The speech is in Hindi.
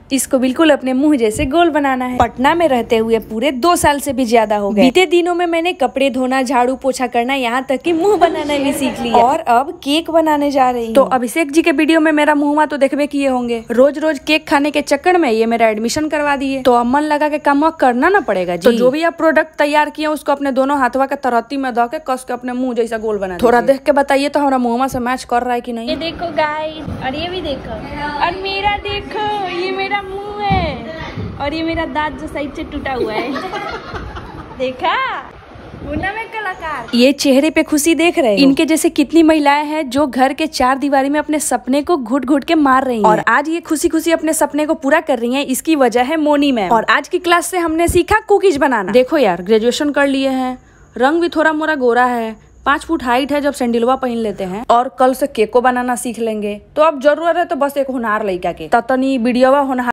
इसको बिल्कुल अपने मुंह जैसे गोल बनाना है। पटना में रहते हुए पूरे 2 साल से भी ज्यादा हो गए। बीते दिनों में मैंने कपड़े धोना, झाड़ू पोछा करना, यहाँ तक कि मुंह बनाना भी सीख लिया और अब केक बनाने जा रही हूँ। तो अभिषेक जी के वीडियो में मेरा मुंह तो देखबे किए होंगे। रोज रोज केक खाने के चक्कर में ये मेरा एडमिशन करवा दिए, तो अब मन लगा के काम करना ना पड़ेगा जी। तो जो भी आप प्रोडक्ट तैयार किए उसको अपने दोनों हाथवा के तरत्ती में धो के कस के अपने मुंह जैसा गोल बना। थोड़ा देख के बताइए तो हमारा मुंह से मैच कर रहा है कि नहीं। ये देखो गाइस, और ये भी देखो, और मेरा देखो, ये मेरा मुंह है और ये मेरा दांत जो साइड से टूटा हुआ है। देखा, मुन्ना में कलाकार। ये चेहरे पे खुशी देख रहे हैं। इनके जैसे कितनी महिलाएं हैं जो घर के 4 दीवारी में अपने सपने को घुट घुट के मार रही हैं। और आज ये खुशी खुशी अपने सपने को पूरा कर रही हैं। इसकी वजह है मोनी मैम। और आज की क्लास से हमने सीखा कुकीज बनाना। देखो यार, ग्रेजुएशन कर लिए हैं, रंग भी थोड़ा मोरा गोरा है, 5 फुट हाइट है, जब सैंडलवा पहन लेते हैं और कल से केको बनाना सीख लेंगे। तो अब जरूरत है तो बस एक होनहार लड़का के। ततनी वीडियोवा होनहार